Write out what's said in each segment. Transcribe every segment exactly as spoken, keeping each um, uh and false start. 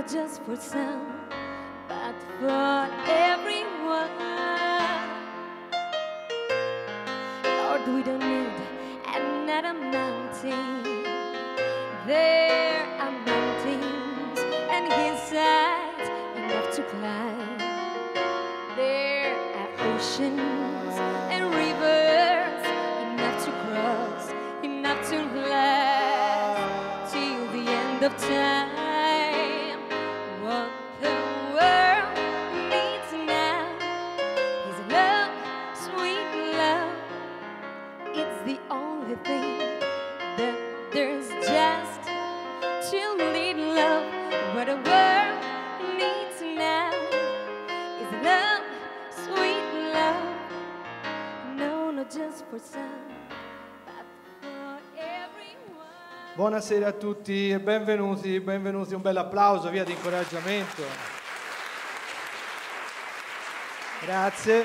just for some, but for everyone. Lord, we don't need another mountain. There are mountains and hillsides enough to climb. There are oceans and rivers enough to cross, enough to last till the end of time. What the world needs now is love, sweet love. It's the only thing that there's just to lead love. What the world needs now is love, sweet love. No, not just for some, but for everyone. Buonasera a tutti e benvenuti, benvenuti, un bel applauso, via di incoraggiamento. Grazie.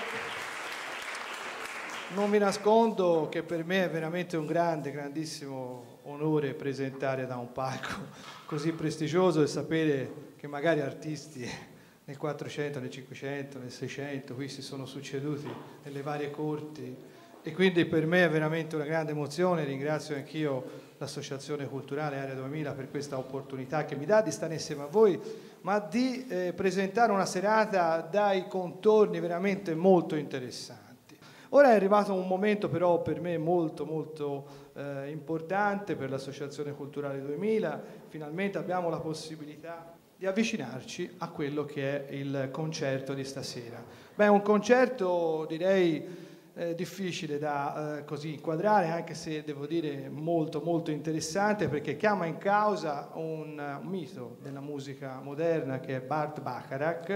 Non vi nascondo che per me è veramente un grande, grandissimo onore presentare da un palco così prestigioso e sapere che magari artisti nel quattrocento, nel cinquecento, nel seicento qui si sono succeduti nelle varie corti e quindi per me è veramente una grande emozione. Ringrazio anch'io l'Associazione Culturale Area duemila per questa opportunità che mi dà di stare insieme a voi, ma di eh, presentare una serata dai contorni veramente molto interessanti. Ora è arrivato un momento però per me molto molto eh, importante per l'Associazione Culturale duemila. Finalmente abbiamo la possibilità di avvicinarci a quello che è il concerto di stasera. Beh, un concerto direi eh, difficile da eh, così inquadrare, anche se devo dire molto molto interessante, perché chiama in causa un, un mito della musica moderna che è Burt Bacharach,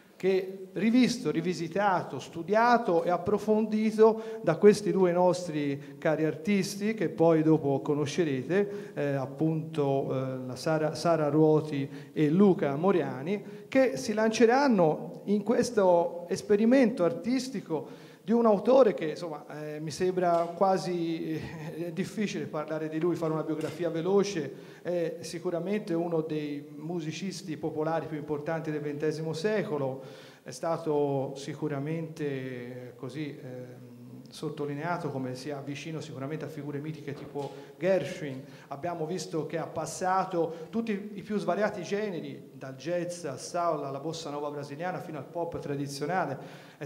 che rivisto, rivisitato, studiato e approfondito da questi due nostri cari artisti che poi dopo conoscerete, eh, appunto eh, la Sara, Sara Ruoti e Luca Moriani, che si lanceranno in questo esperimento artistico di un autore che insomma eh, mi sembra quasi eh, difficile parlare di lui, fare una biografia veloce. È sicuramente uno dei musicisti popolari più importanti del ventesimo secolo, è stato sicuramente eh, così eh, sottolineato come sia vicino sicuramente a figure mitiche tipo Gershwin. Abbiamo visto che ha passato tutti i più svariati generi, dal jazz al soul alla bossa nova brasiliana fino al pop tradizionale. È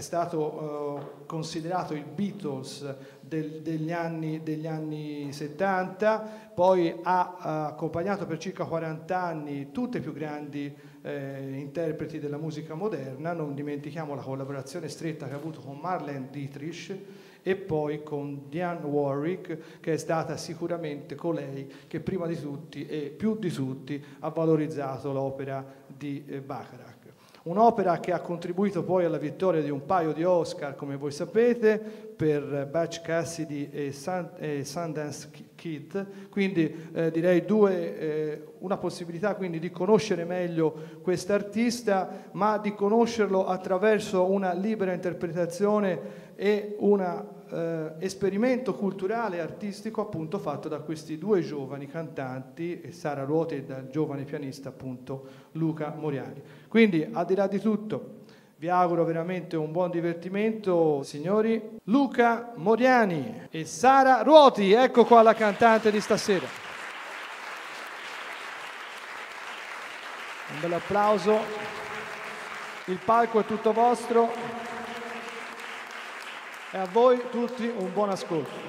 stato eh, considerato il Beatles del, degli, anni, degli anni settanta, poi ha, ha accompagnato per circa quaranta anni tutti i più grandi eh, interpreti della musica moderna. Non dimentichiamo la collaborazione stretta che ha avuto con Marlene Dietrich e poi con Dionne Warwick, che è stata sicuramente colei che prima di tutti e più di tutti ha valorizzato l'opera di eh, Bacharach. Un'opera che ha contribuito poi alla vittoria di un paio di Oscar, come voi sapete, per Butch Cassidy e, Sun, e Sundance Kid, quindi eh, direi due, eh, una possibilità quindi di conoscere meglio quest'artista, ma di conoscerlo attraverso una libera interpretazione e un eh, esperimento culturale e artistico appunto fatto da questi due giovani cantanti, Sara Ruoti e dal giovane pianista appunto Luca Moriani. Quindi al di là di tutto vi auguro veramente un buon divertimento, signori. Luca Moriani e Sara Ruoti, ecco qua la cantante di stasera. Un bel applauso, il palco è tutto vostro e a voi tutti un buon ascolto.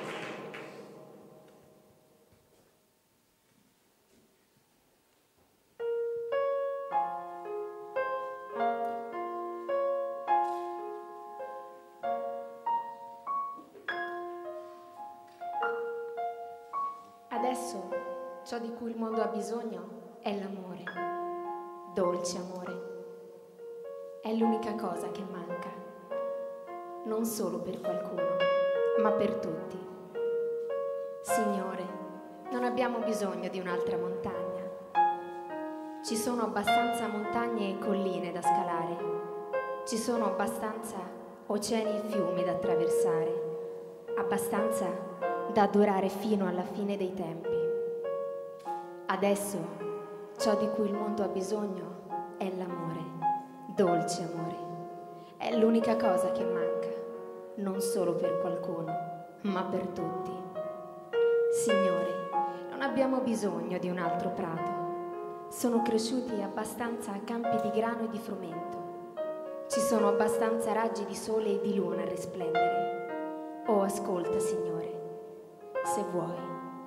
Adesso ciò di cui il mondo ha bisogno è l'amore, dolce amore. È l'unica cosa che manca, non solo per qualcuno, ma per tutti. Signore, non abbiamo bisogno di un'altra montagna. Ci sono abbastanza montagne e colline da scalare. Ci sono abbastanza oceani e fiumi da attraversare. Abbastanza da durare fino alla fine dei tempi. Adesso ciò di cui il mondo ha bisogno è l'amore, dolce amore. È l'unica cosa che manca, non solo per qualcuno, ma per tutti. Signore, non abbiamo bisogno di un altro prato. Sono cresciuti abbastanza campi di grano e di frumento. Ci sono abbastanza raggi di sole e di luna a risplendere. Oh, ascolta, Signore, se vuoi.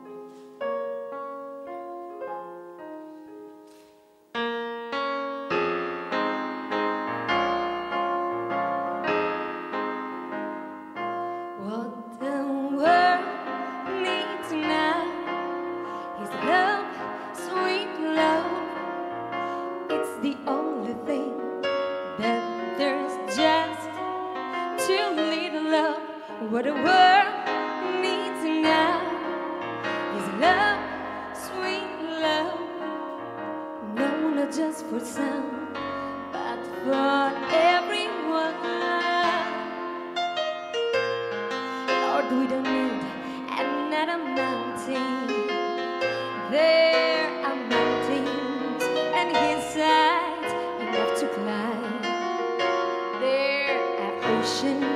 What the world needs now is love, sweet love. No, not just for some, but for everyone. Lord, we don't need another mountain. There are mountains and hillsides enough to climb. There are oceans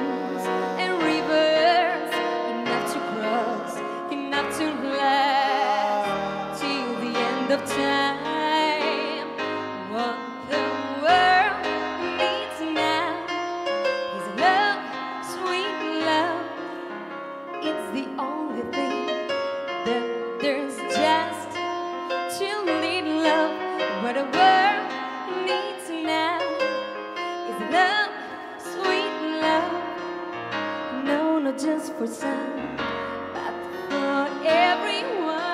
of time. What the world needs now is love, sweet love. It's the only thing that there's just too little love. What the world needs now is love, sweet love. No, not just for some, but for everyone.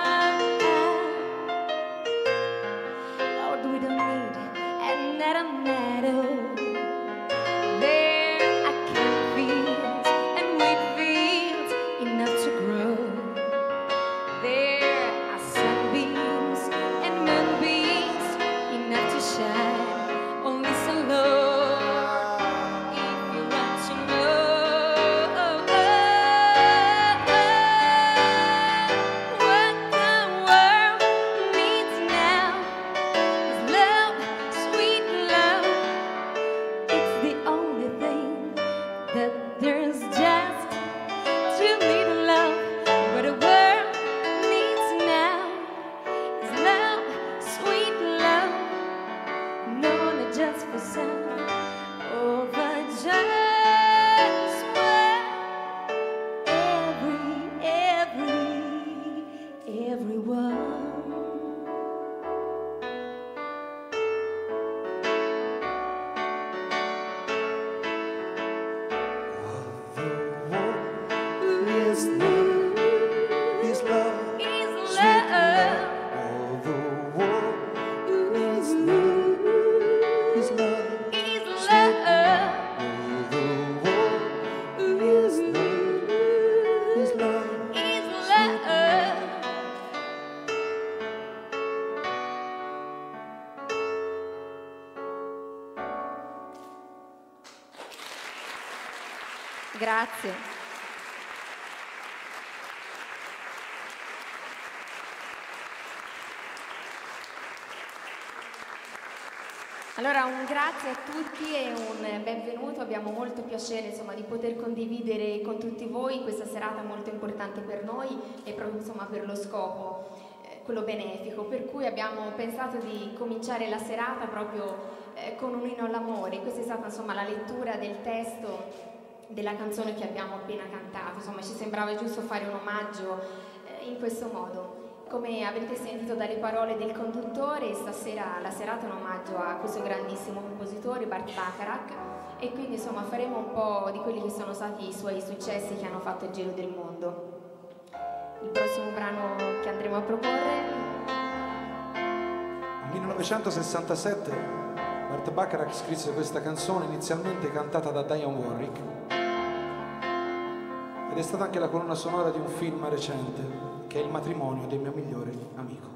Grazie. Allora un grazie a tutti e un benvenuto, abbiamo molto piacere insomma, di poter condividere con tutti voi questa serata molto importante per noi e proprio insomma, per lo scopo, eh, quello benefico, per cui abbiamo pensato di cominciare la serata proprio eh, con un inno all'amore. Questa è stata insomma, la lettura del testo della canzone che abbiamo appena cantato, insomma ci sembrava giusto fare un omaggio eh, in questo modo. Come avrete sentito dalle parole del conduttore, stasera la serata è un omaggio a questo grandissimo compositore Burt Bacharach e quindi insomma faremo un po' di quelli che sono stati i suoi successi che hanno fatto il giro del mondo. Il prossimo brano che andremo a proporre. Nel millenovecentosessantasette Burt Bacharach scrisse questa canzone inizialmente cantata da Dionne Warwick ed è stata anche la colonna sonora di un film recente che è Il matrimonio del mio migliore amico.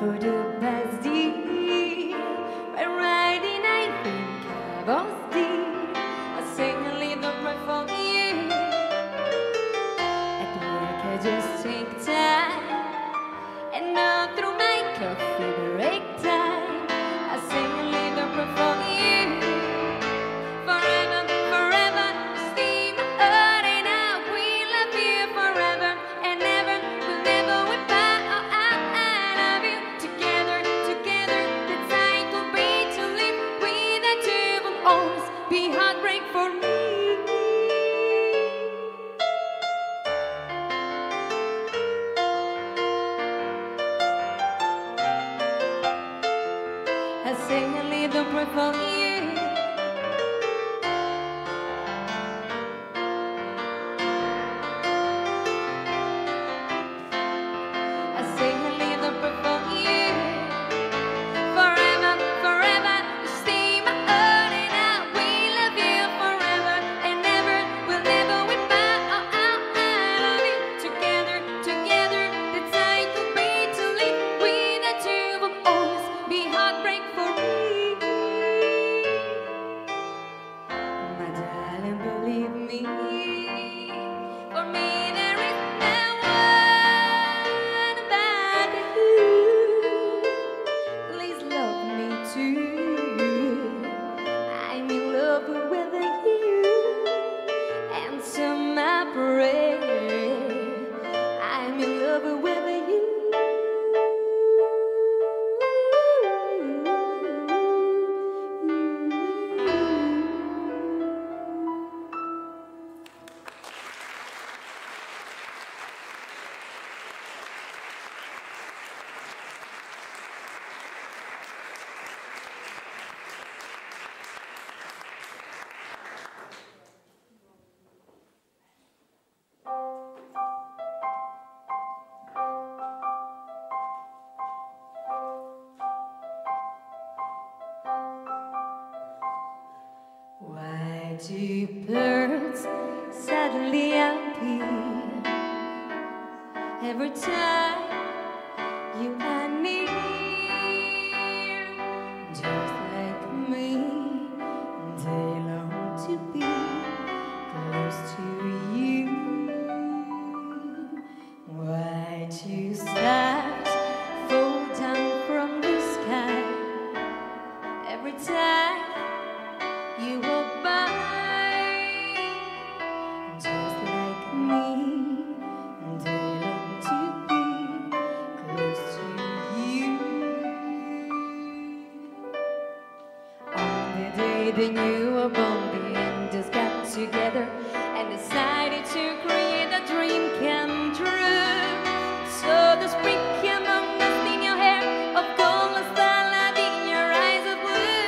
for the past year. But riding, I think I was deep. I sing a little prayer for you. At work, I just take time, and all through my coffee break time, I sing a little prayer for you. Forever, forever, stay my heart, and I will love you forever and ever. We'll never wait by. Oh, I, I love you. Together, together, the time will be to live without you will always be heartbreak for me. I sing a little prayer for you. I sing a little prayer for you. Forever, forever, you stay my heart, and I will love you forever and ever. We'll never wait by. Oh, I, I love you. Together, together, the time will be to live without you will always be heartbreak for me. My darling, believe me, for me there is no one but you. Please love me too. I'm in love with you. Answer my prayer. I'm in love with you. Why do birds suddenly appear every time you are near? Just like me, they long to be close to you. Why do stars fall down from the sky every time you walk by? Just like me, they long to be close to you. On the day that you were born, the angels got together and decided to create a dream come true. So the spring came on us in your hair of gold and starlight in your eyes of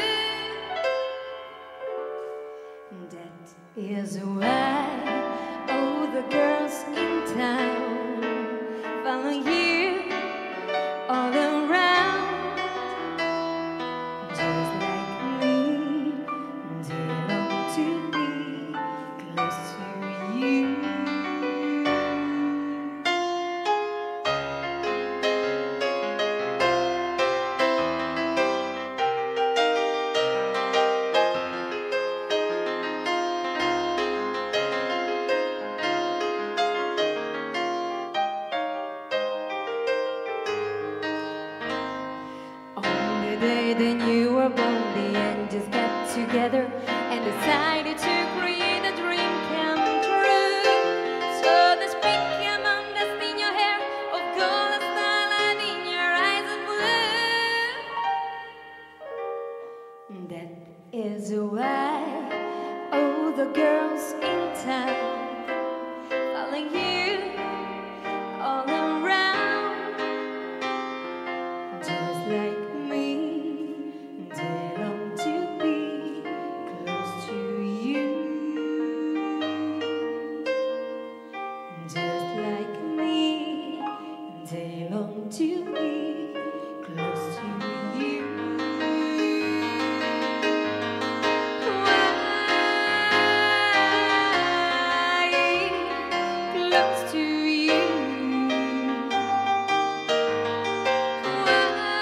blue. That is why all the girls in town follow you all around. Just like me, they long to be close to you. On the day that you were born, the angels got together and decided to create a dream come true. So the spring came on dust in your hair of gold and starlight in your eyes of blue. That is why all the girls in town follow you all around. Just like me, they long to be close to you. Just like me, they long to be close to you. Why close to you? Why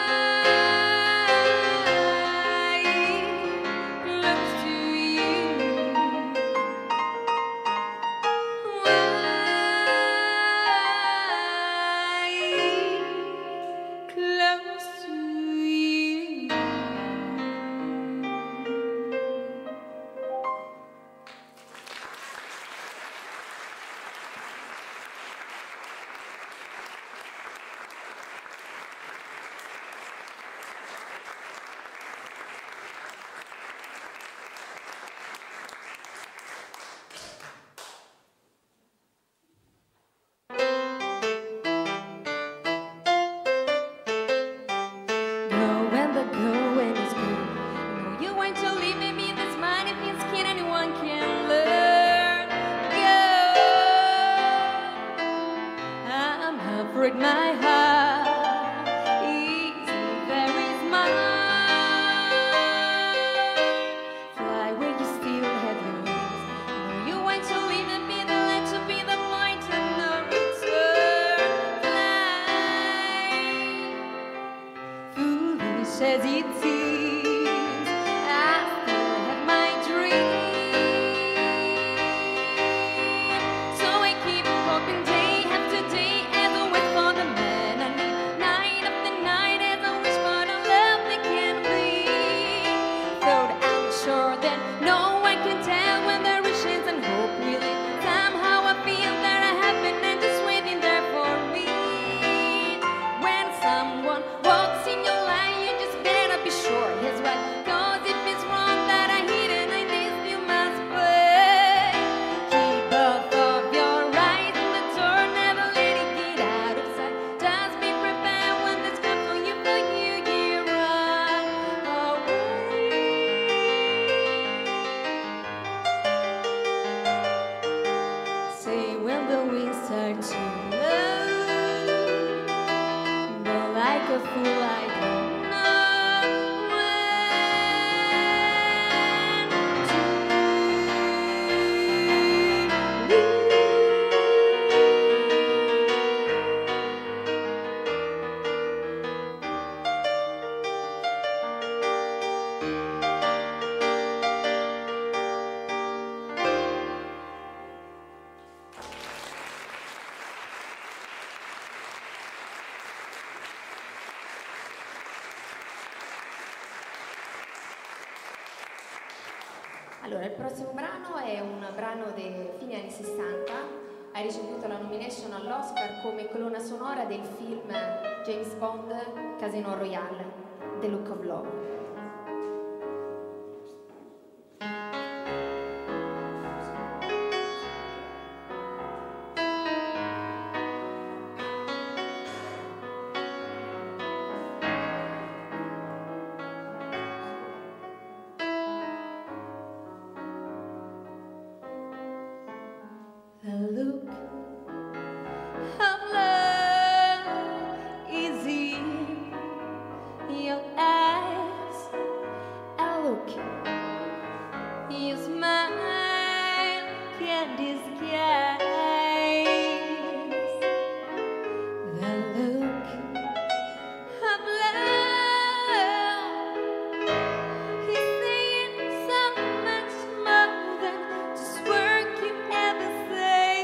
break my heart is very smart. Fly where you still have your wings. No, you want to leave and be the land to be the point and no return. Fly, foolish as it seems, I still have my dream. So I keep hoping day after day as I wait for the man I need. Night after night as I wish for the love that can be. Though I'm sure that no one can tell when there is chance and hope really. Somehow I feel that I have been and just waiting there for me. When someone walks in your life, you just better be sure he's right. Cause if it's wrong that I hit and I miss, you must pay. Keep both of your eyes on the door, never let it get out of sight. Just be prepared when it's good for you, for you, you run away. Say when the winds start to blow, but like a fool I don't know when to leave. Allora, il prossimo brano è un brano dei fine anni sessanta, ha ricevuto la nomination all'Oscar come colonna sonora del film James Bond Casino Royale, The Look of Love. The look of love is in your eyes. A look you smile can't disguise. The look of love is saying so much more than just words you ever say.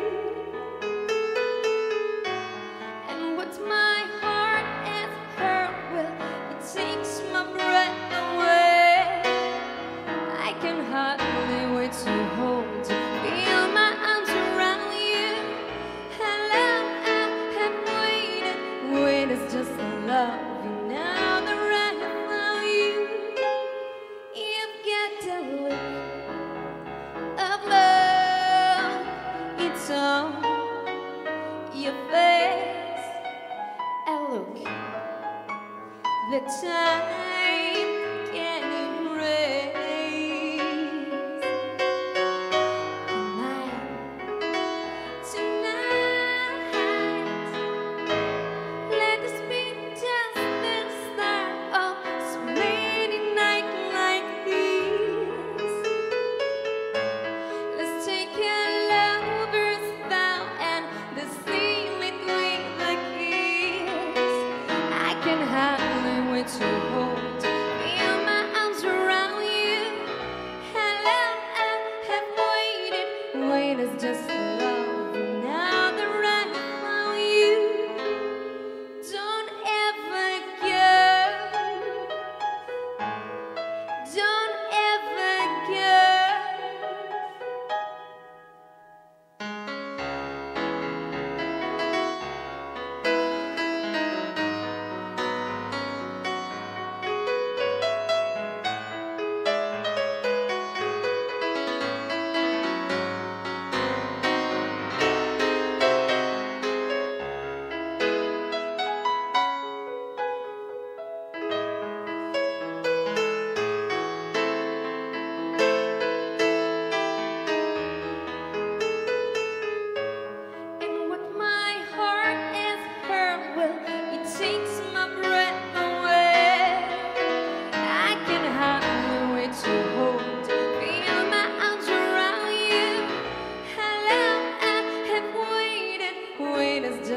And what my heart has heard, well, it takes my breath away. I can hardly wait to hold you, feel my arms around you. How long I have waited, waited just to love you. Now that I found you, you've got the look of love. It's on your face. A look that time can erase. Tonight, tonight, let this be just the start of so many nights like these. Let's take a lover's vow and the seal it with a kiss. I can hardly wait to hold you,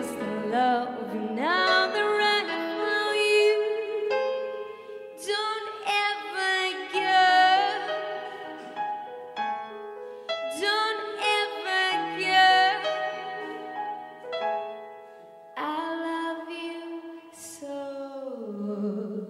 just love you now the right for you. Don't ever go. Don't ever go. I love you so.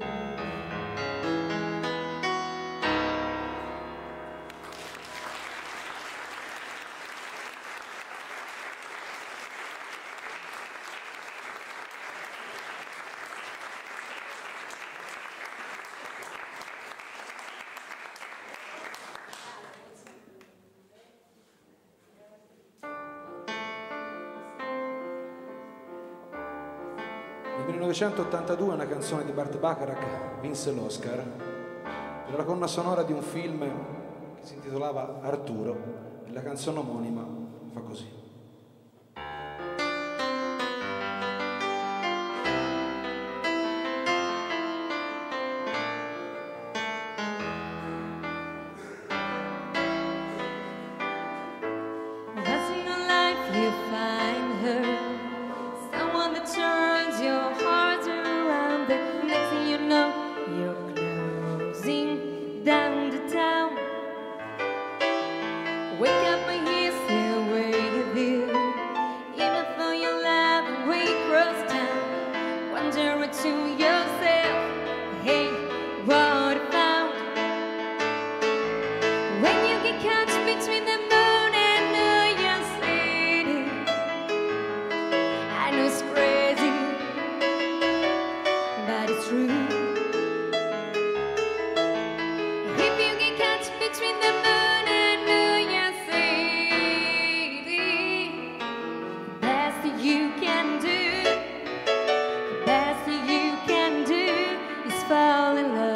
Nel millenovecentottantadue una canzone di Burt Bacharach vinse l'Oscar per la colonna sonora di un film che si intitolava Arturo e la canzone omonima fa così. Once in your life you find her, someone that turns your heart around. The next thing you know, you're closing down the town. Wake up and he's still waiting, even though your life way across town. Wonder to yourself, hey, what I found. When you get caught between the moon and New York City, I know it's crazy, but it's true. If you get caught between the moon and New York City, the best that you can do, the best that you can do is fall in love.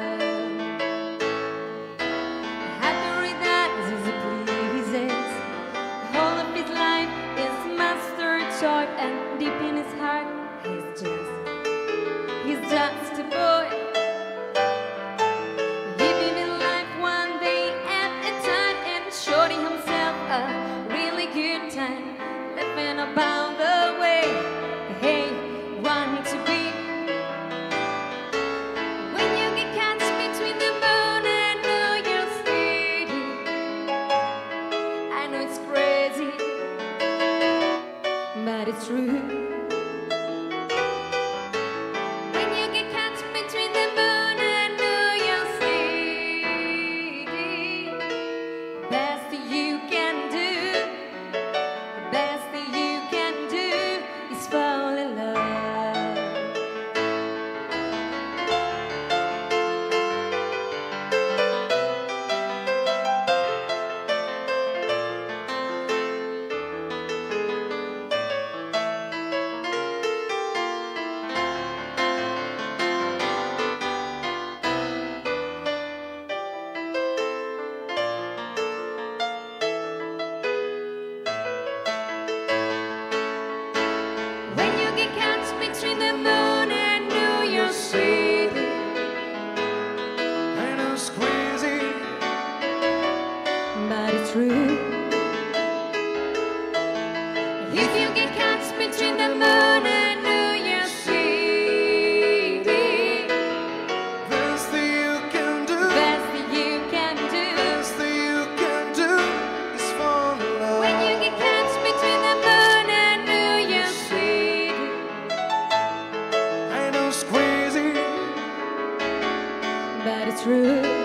Happy that as it pleases, the whole of his life is master choice, and deep in his heart, he's just, he's just a boy, living in life one day at a time and showing himself a really good time, laughing about the way, hey, want to be. When you get caught between the moon and New York City, I know it's crazy, but it's true. When you get caught between the moon and New York City, the best that you can do, the best that you can do is fall in love. When you get caught between the moon and New York City, I know it's crazy, but it's true. If you get caught between the moon and New York City, best that you can do, best that you can do. best that you can do is fall in love. When you get caught between the moon and New York City, I know it's crazy, but it's true.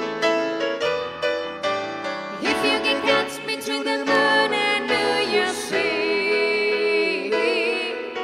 If you get caught between the moon and New York City,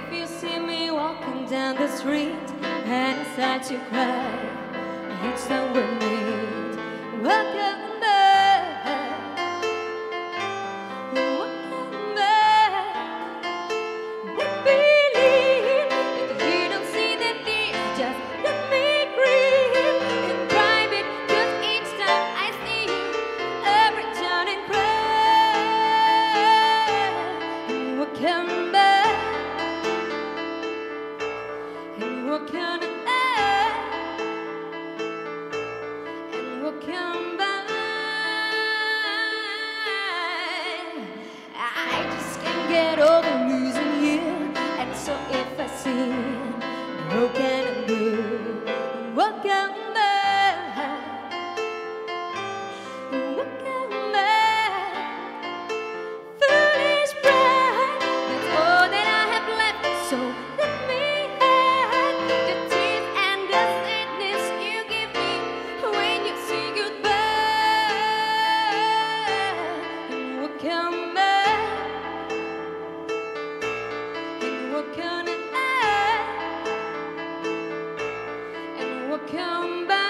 if you see me walking down the street and I start to cry each time we meet, welcome back, welcome back. But believe that you don't see that this, just let me grieve in private, 'cause each time I see you, I break down and cry. And welcome back, and welcome back. Come back. I just can't get over losing you, and so if I see broken and blue, welcome back, welcome back. Foolish pride, that's all that I have left. So let me have the tears and the sadness you give me when you say goodbye. And we'll come back, and we'll come back, and we'll come back.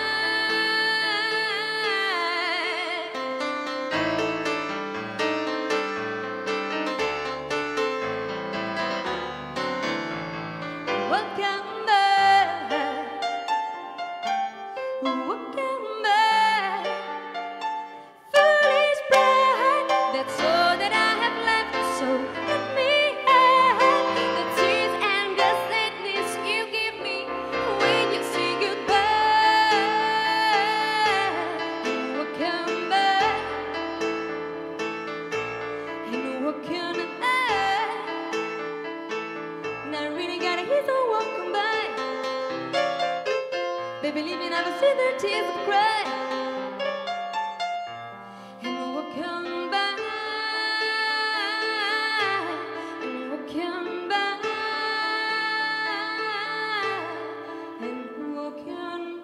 Welcome back, welcome back. Foolish pride, that's all that I have left. So let me have the tears and the sadness you give me when you say goodbye. And we'll come back, and we'll come back. And I really gotta hear the welcome back. Baby, leave me never see their tears of cry. And we'll come back, and we'll come back, and we'll come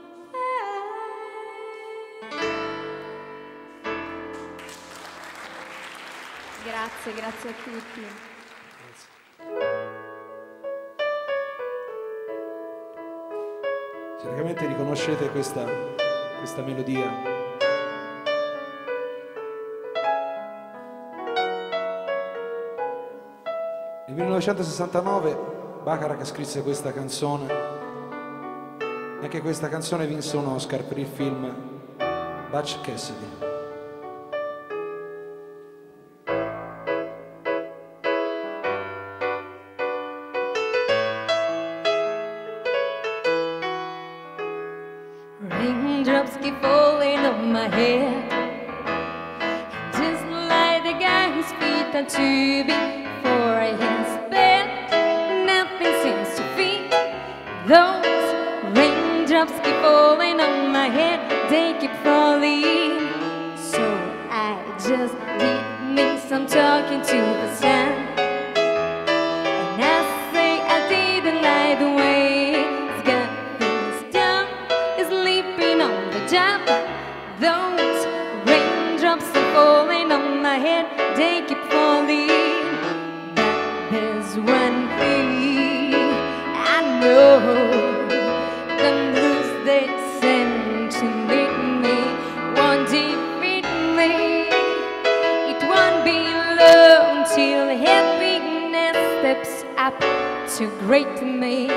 back. Grazie, grazie a tutti. Sicuramente riconoscete questa, questa melodia. Nel millenovecentosessantanove Bacharach scrisse questa canzone e anche questa canzone vinse un Oscar per il film Butch Cassidy. Raindrops keep falling on my head, just like the guy whose feet are too big for his bed. Nothing seems to fit. Those raindrops keep falling on my head, they keep falling. So I just did me some talking to the sun, and I say I didn't like the way it's got things done. Is sleeping on the job. Those raindrops are falling on my head, they keep falling. But there's one thing I know, the blues they send to meet me won't defeat me. It won't be long till happiness steps up to great me.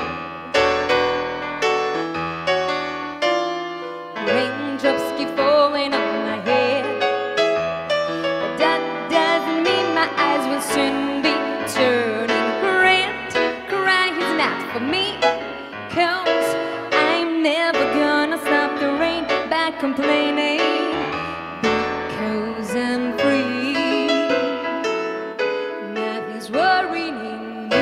Raindrops keep falling on my head, but that doesn't mean my eyes will soon be turning red. Crying is not for me, 'cause I'm never gonna stop the rain by complaining, because I'm free. Nothing's worrying me.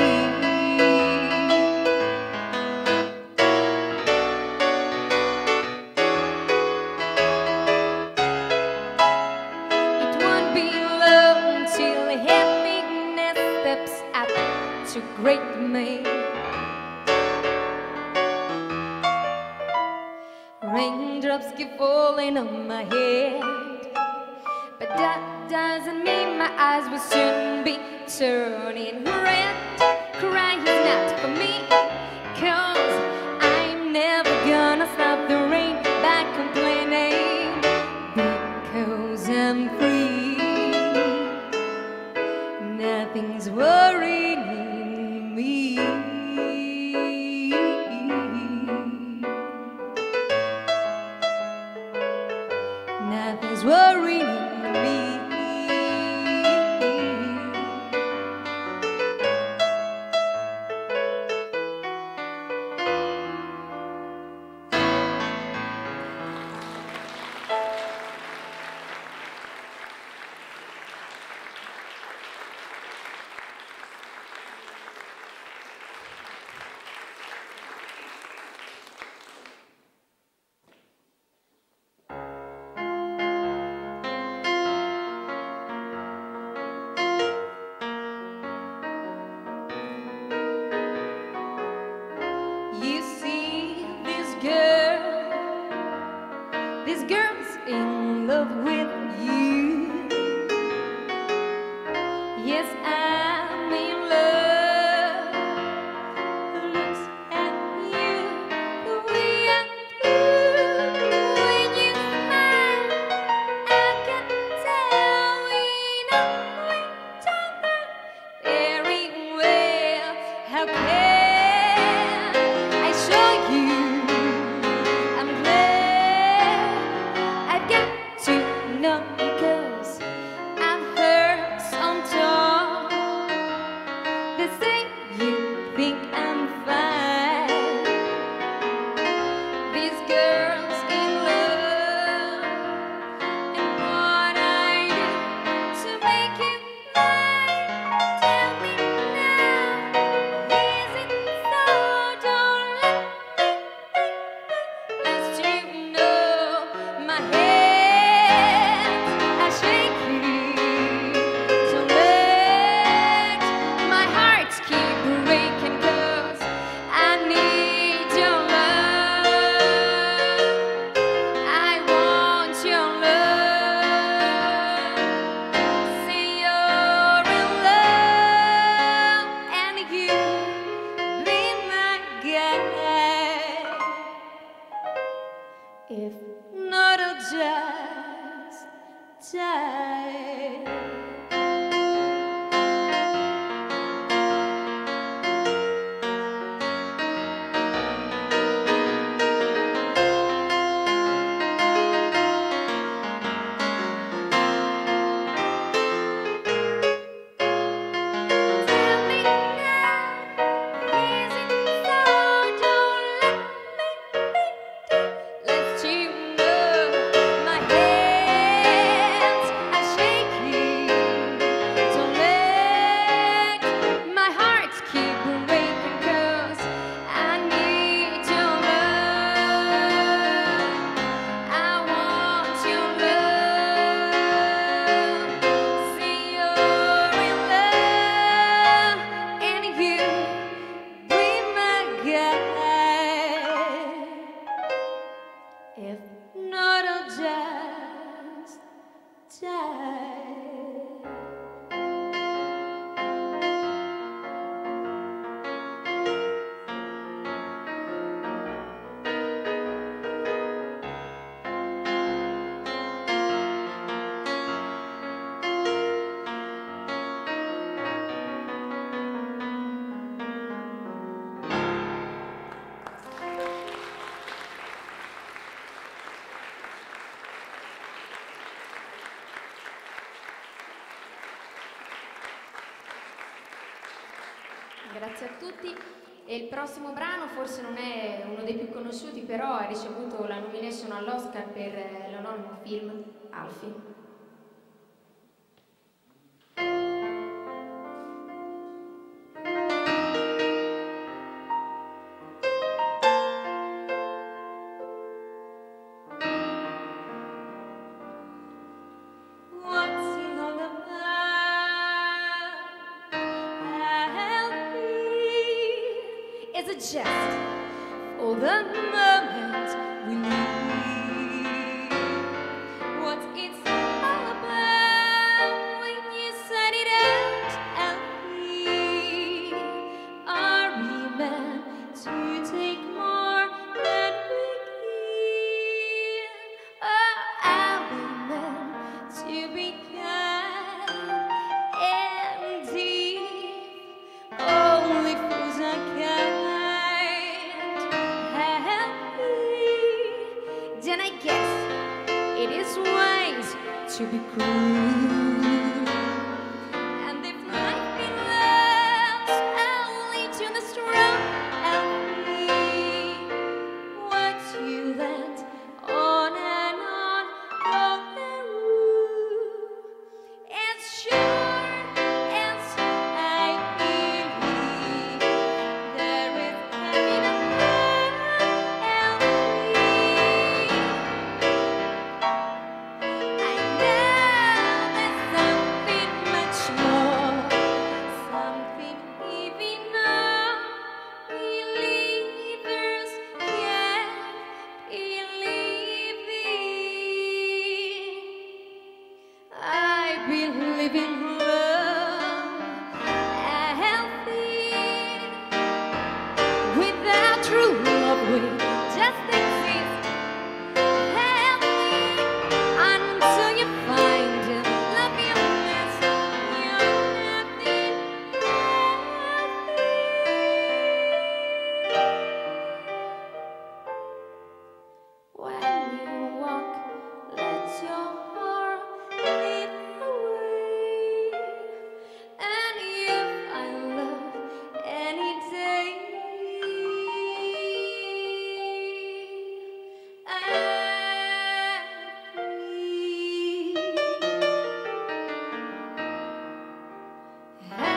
It won't be long till happiness steps up to great me. Raindrops keep falling on my head, but that doesn't mean my eyes will soon be turning red. cry is not for me, 'cause I'm never gonna stop the rain by complaining, because I'm free. Nothing's worrying me. Nothing's worrying me. You see this girl, this girl's in love with you. Yes, I'm in love. Who looks at you the way I do? When you smile, I can tell we know each other very well. How can I show you? I'm glad I've got to know you, 'cause I've heard some talk. They say you think I'm fine. This girl's in love, and what I do to make you mine? Tell me now, is it so? Don't let me think, lest you know my hands are shaking. Don't let my heart keep breaking, 'cause I need your love. I want your love. Say you're in love, and you be my guide. If not, I'll just die. Tell me now, is it so? Don't let me think, lest you know my hands are shaking. Don't let my heart keep breaking, 'cause I need your love. I want your love. Say you're in love, and you be my guide. If not, I'll just die. Grazie a tutti. E il prossimo brano forse non è uno dei più conosciuti, però ha ricevuto la nomination all'Oscar per eh, l'anonimo film Alfie. What's it all about? Alfie, is it just for the moment we need? What's it all about when you said it out, Alfie? to be cruel. And if life belongs only to the strong and free, what you let on and on on the roof, it's sure as I believe there is heaven and free. I know there's something much more, something even unbelievers can't believe in. I believe in love, healthy. Without true love, we just exist. Healthy until you find a love you miss. You're nothing healthy. When you walk, let your heart lead the way. And you find love any day. I'm free. I'm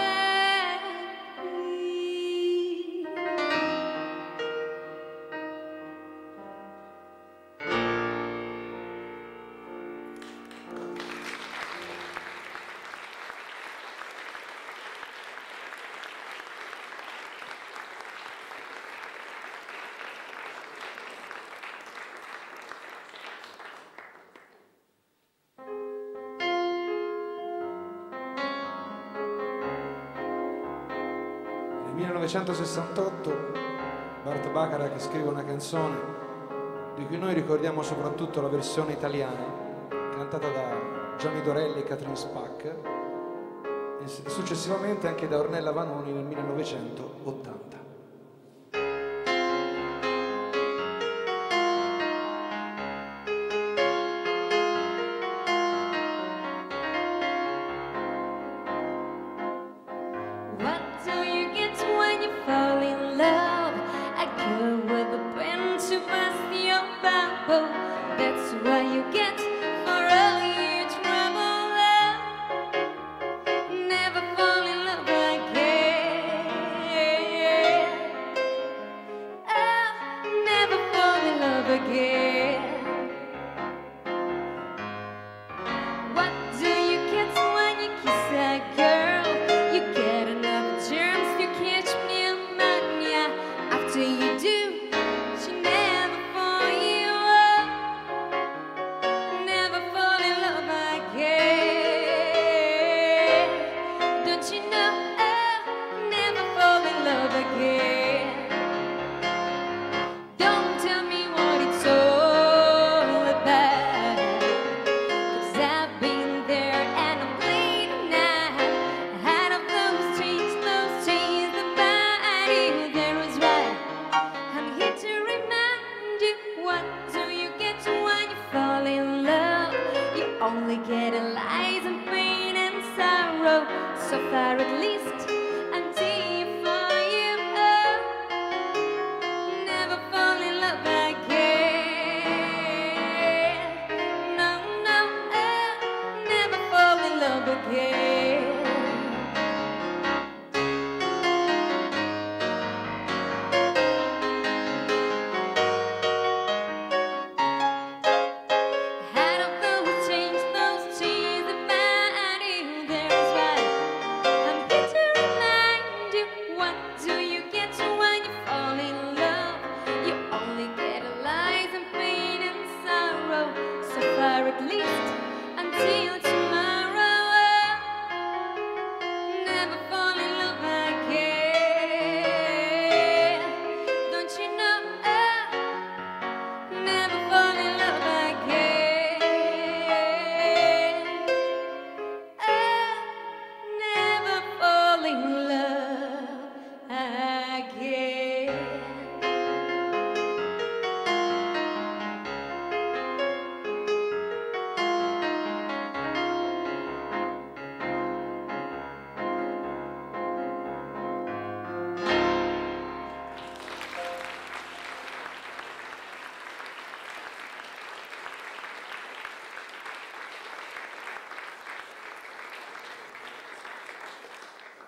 Nel millenovecentosessantotto Burt Bacharach scrive una canzone di cui noi ricordiamo soprattutto la versione italiana, cantata da Johnny Dorelli e Catherine Spack, e successivamente anche da Ornella Vanoni nel millenovecentottanta. What do you get when you fall in love? A girl with a pen to bust your bubble. That's what you get for all your trouble. Never fall in love again. Oh, never fall in love again. What do you get when you kiss a girl? You get enough germs to catch pneumonia. After you do, she never fall you up. Never fall in love again. Don't you know? Oh, never fall in love again. Don't tell me what it's all about, 'cause I've been there and I'm bleeding now. Out of those chains, those chains that bind you, there is right. I'm here to remind you, what do you get when you fall in love? You only get lies and pain and sorrow, so far at least until you fall you up. Never fall in love again. No, no, oh, never fall in love again. Out of those chains, those chains that bind you, there is right. I'm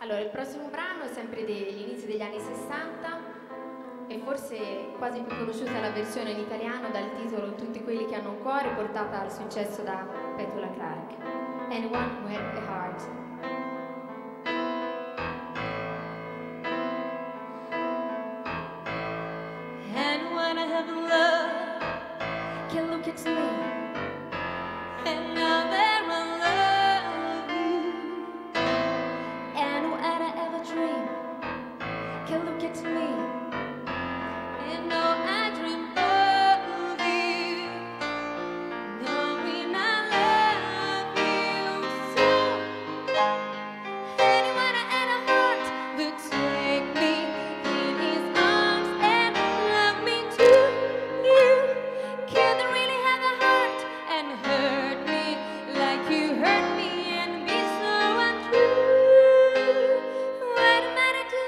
Allora, il prossimo brano è sempre degli inizi degli anni sessanta e forse quasi più conosciuta la versione in italiano dal titolo Tutti quelli che hanno un cuore, portata al successo da Petula Clark. Anyone who had a heart. Anyone I have loved can look at me and know that I love you. Anyone I ever dream can look at me and know I dream of you. Knowing I love you so. Anyone I had a heart would take me in his arms and love me too. You can't really have a heart and hurt me like you hurt me and be so untrue. What am I to do?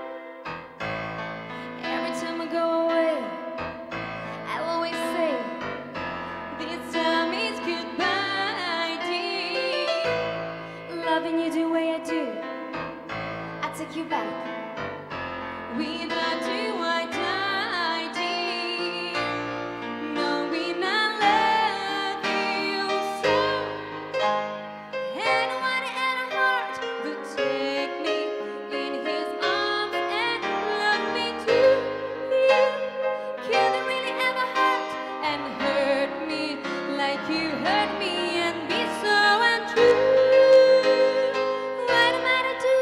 Every time I go away, I always say, this time is goodbye, dear. Loving you the way I do, I take you back. Without you I die, dear. Knowing I love you so. Anyone had a heart would take me in his arms and love me too. You can't really have a heart and hurt me like you hurt me and be so untrue. What am I to do?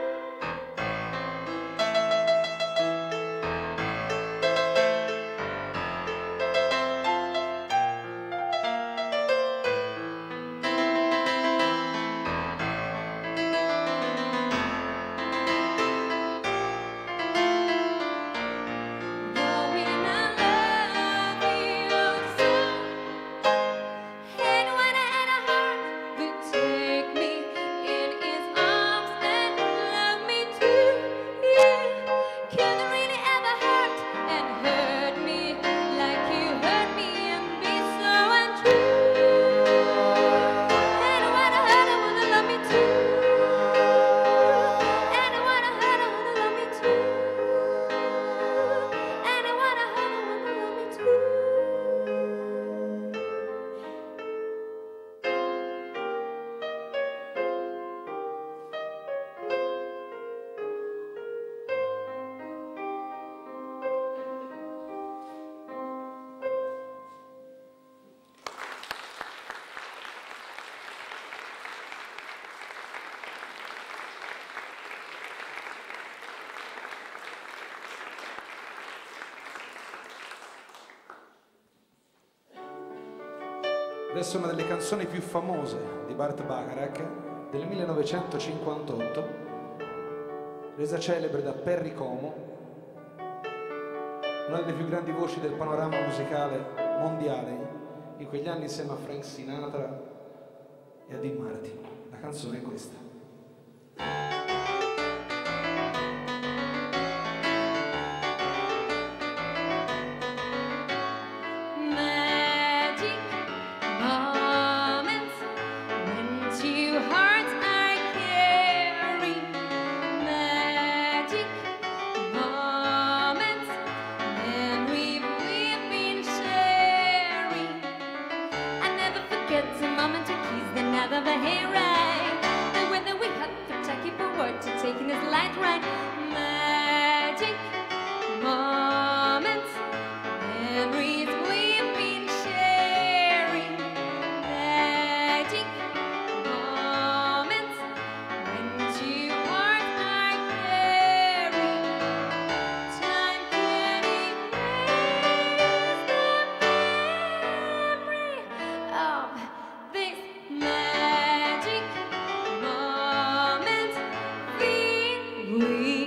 Knowing I love you so. Anyone I had a heart would take me in his arms and love me too. You can't really have a heart and hurt me like you hurt me and be so untrue. Anyone I had I wanna love me too. Anyone I had I wanna love me too. Anyone I had I wanna love me too. Adesso una delle canzoni più famose di Burt Bacharach del millenovecentocinquantotto, resa celebre da Perry Como, una delle più grandi voci del panorama musicale mondiale in quegli anni insieme a Frank Sinatra e a Dean Martin. La canzone è questa. Magic moments when two hearts are caring. Magic moments, memories we've been sharing. I never forget the moment we kissed another the hair right. The way that we hugged for Jackie forward to taking this light ride. Magic moments, memories we've been sharing. Magic moments when two hearts are caring. Time can erase the memory of this magic moment. Feel we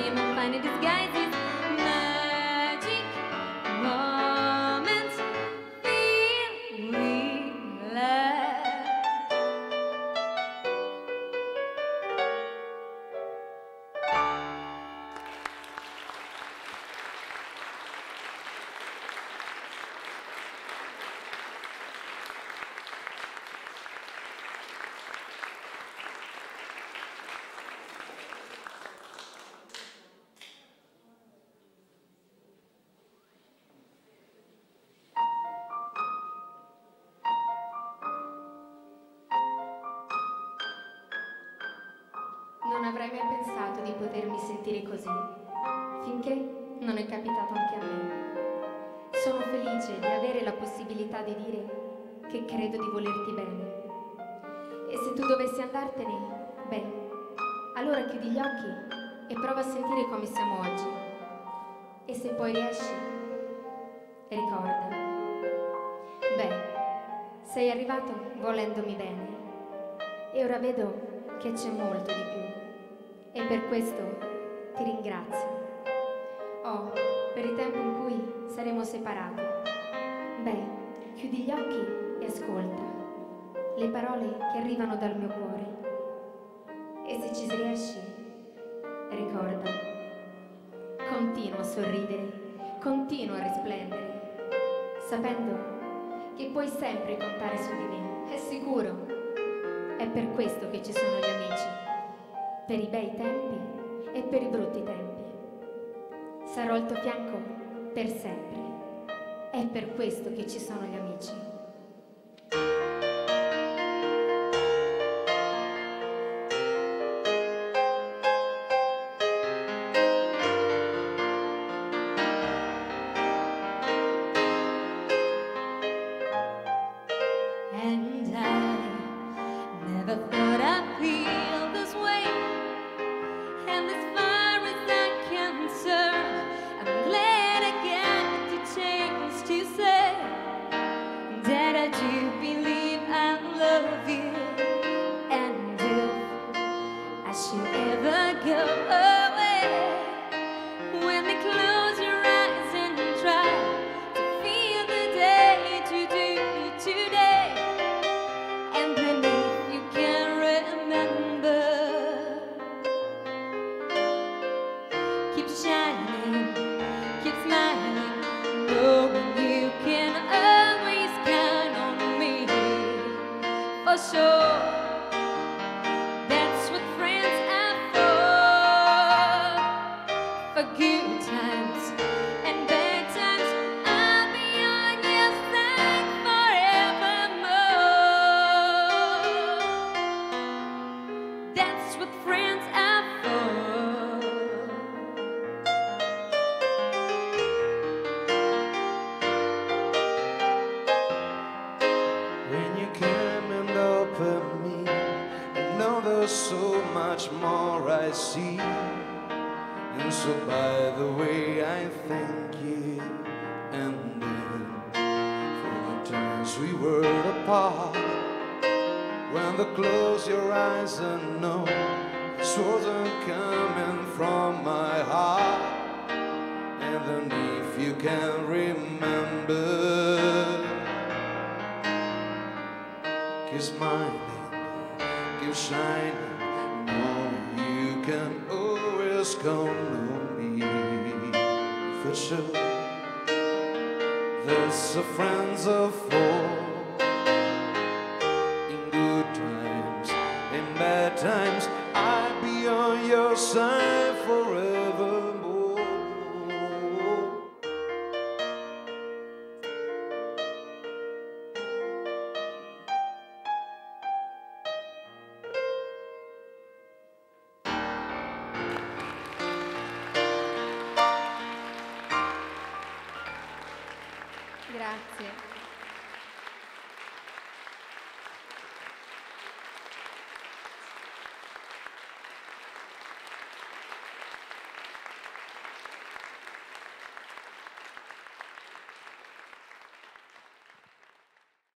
dream and finding disguises. Magic moments filled with love. Non avrei mai pensato di potermi sentire così, finché non è capitato anche a me. Sono felice di avere la possibilità di dire che credo di volerti bene. E se tu dovessi andartene, beh, allora chiudi gli occhi e prova a sentire come siamo oggi. E se poi riesci, ricorda. Beh, sei arrivato volendomi bene e ora vedo che c'è molto di più. E per questo ti ringrazio. Oh, per il tempo in cui saremo separati. Beh, chiudi gli occhi e ascolta le parole che arrivano dal mio cuore. E se ci riesci, ricorda, continua a sorridere, continua a risplendere, sapendo che puoi sempre contare su di me. È sicuro. È per questo che ci sono gli amici. Per i bei tempi e per i brutti tempi. Sarò al tuo fianco per sempre. È per questo che ci sono gli amici. And I never thought I'd feel this way. And as far as I can serve, I'm glad I got the chance to say that I do believe I love you. And if I should ever go away, when they close your eyes and try to feel the day to do today, and then if you can remember, keep shining, keep smiling, knowing you can always count on me, for sure. That's what friends are for, for good times and bad times. I'll be on your side forevermore. That's what friends are for. When you came and opened me, I know there's so much more I see. And so by the way, I thank you. And then for the times we were apart, when they close your eyes and know this wasn't coming from my heart. And then if you can remember, keep smiling, keep shining, know you can always count on me, for sure. There's a friends of four, in good times, in bad times, I'll be on your side forevermore. Grazie.